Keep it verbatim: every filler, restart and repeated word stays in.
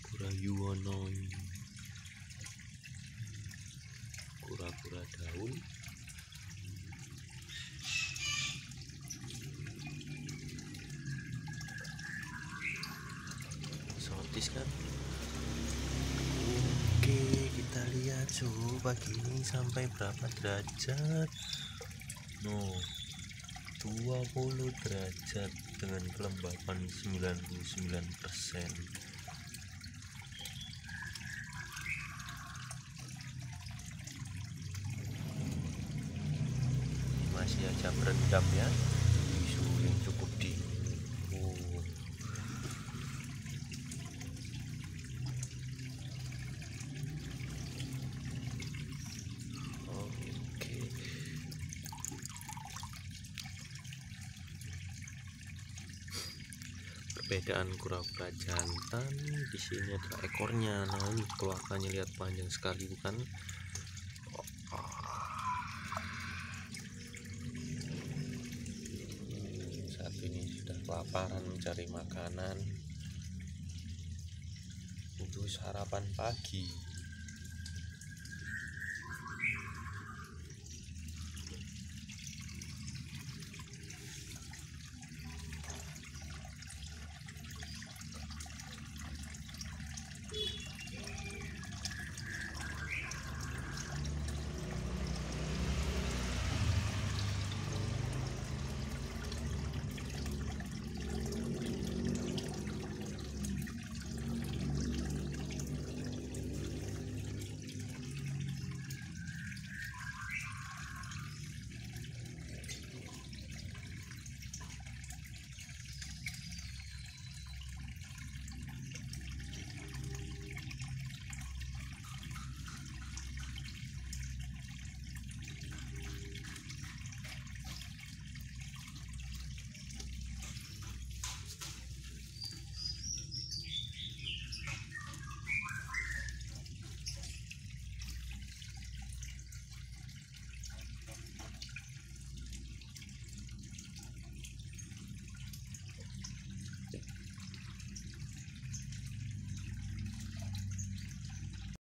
kura-kura yuwono, kura-kura daun, sotis kan. Oke, kita lihat suhu pagi ini sampai berapa derajat. No, dua puluh derajat dengan kelembapan sembilan puluh sembilan persen. Masih aja berendam ya, di suhu yang cukup dingin. Oh. Oke. Perbedaan kura-kura jantan di sini adalah ekornya. Nah, ini keluarkannya, lihat panjang sekali bukan? Saat ini sudah kelaparan mencari makanan untuk sarapan pagi.